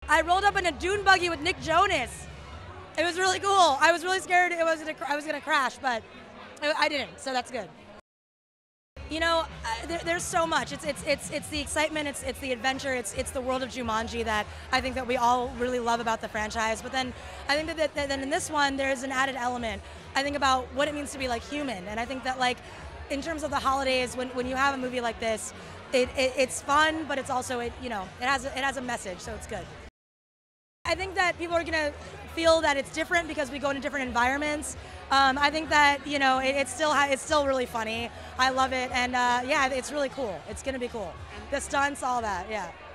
I rolled up in a dune buggy with Nick Jonas. It was really cool. I was really scared I was gonna crash, but I didn't, so that's good. You know, there's so much. It's the excitement, it's the adventure, it's the world of Jumanji that I think that we all really love about the franchise. But then I think that then in this one there's an added element. I think about what it means to be like human, and I think that like in terms of the holidays, when you have a movie like this, it's fun, but it's also it has a message, so it's good. I think that people are gonna feel that it's different because we go into different environments. I think that it's still really funny. I love it, and yeah, it's really cool. It's gonna be cool. The stunts, all that, yeah.